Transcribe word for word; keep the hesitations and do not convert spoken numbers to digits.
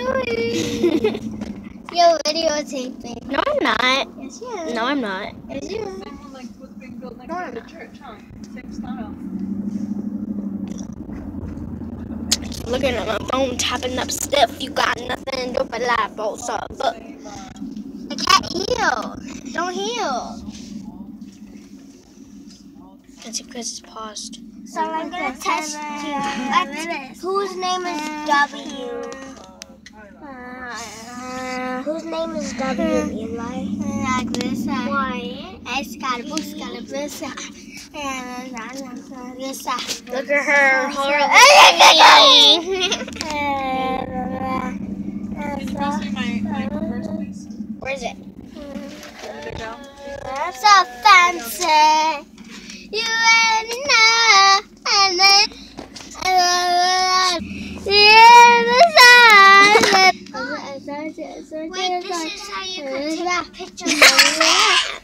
doing? You're videotaping. No, I'm not. Yes, you are. No, I'm not. Yes, you are. Same one like what's being built next to the church, huh? Same style. Looking at my phone, tapping up stuff. You got nothing to do but lie, boss up. But Same, uh, I can't heal. Don't heal. it's because it's paused. So I'm gonna test you. Let's, whose name is W? Uh, whose name is W, Eli? Like this. Why? Escarbusca, this. Look at her. can you pass me my, my purse, please? Where is it? There they go. That's so fancy. You already know. And then, wait, this is how you can take a picture.